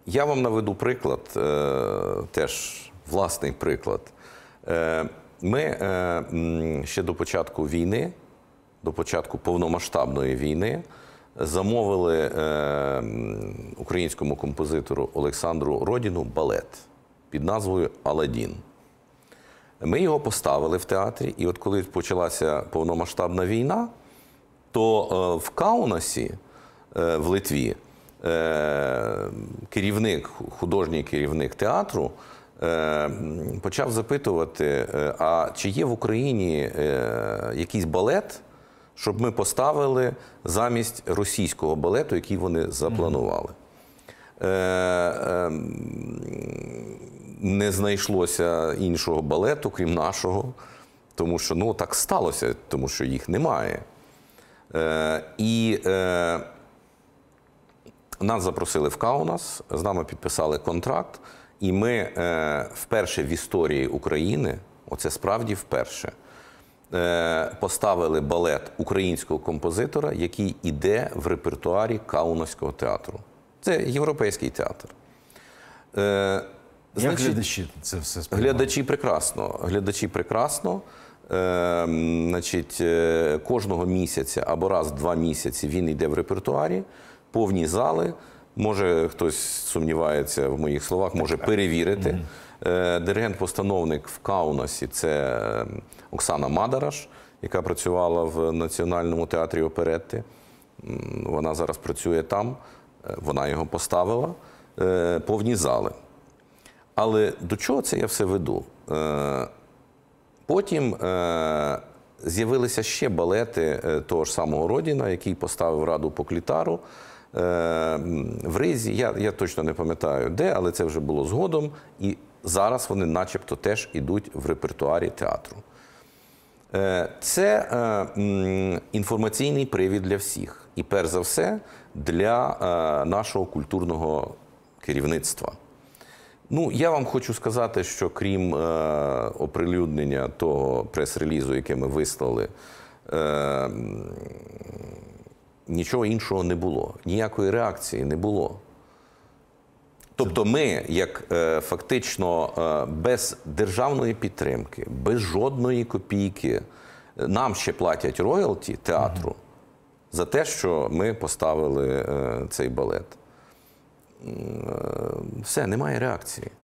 Я вам наведу приклад, теж власний приклад. Ми ще до початку війни, до початку повномасштабної війни, замовили українському композитору Олександру Родіну балет під назвою «Аладдін». Ми його поставили в театрі, і от коли почалася повномасштабна війна, то в Каунасі, в Литві, художній керівник театру почав запитувати, а чи є в Україні якийсь балет, щоб ми поставили замість російського балету, який вони запланували. Не знайшлося іншого балету, крім нашого, тому що так сталося, тому що їх немає. І нас запросили в Каунас, з нами підписали контракт, і ми вперше в історії України, оце справді вперше, поставили балет українського композитора, який іде в репертуарі Каунаського театру. Це європейський театр. Як глядачі це все сприймають? Глядачі прекрасно. Кожного місяця або раз в 2 місяці він йде в репертуарі, повні зали. Може, хтось сумнівається в моїх словах, може перевірити. Диригент-постановник в Каунасі – це Оксана Мадараш, яка працювала в Національному театрі оперетти. Вона зараз працює там, вона його поставила, повні зали. Але до чого це я все веду? Потім з'явилися ще балети того ж самого Родіна, який поставив Раду Поклітару в Ризі. Я точно не пам'ятаю де, але це вже було згодом. І зараз вони начебто теж йдуть в репертуарі театру. Це інформаційний привід для всіх. І перш за все для нашого культурного керівництва. Я вам хочу сказати, що крім оприлюднення того прес-релізу, який ми вислали, нічого іншого не було. Ніякої реакції не було. Тобто ми, як фактично без державної підтримки, без жодної копійки, нам ще платять роялті театру за те, що ми поставили цей балет. Все, немає реакції.